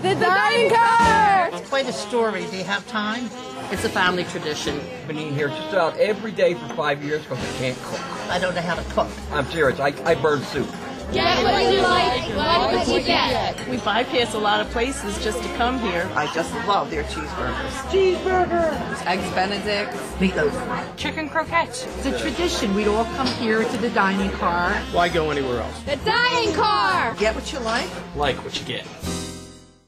The dining car! Quite a story. Do you have time? It's a family tradition. I've been eating here just about every day for 5 years because I can't cook. I don't know how to cook. I'm serious. I burn soup. Get what you like, what would you get? We bypass a lot of places just to come here. I just love their cheeseburgers. Cheeseburger! Eggs Benedict. Meatloaf. Chicken croquettes. It's a tradition. We'd all come here to the dining car. Why go anywhere else? The dining car! Get what you like. Like what you get.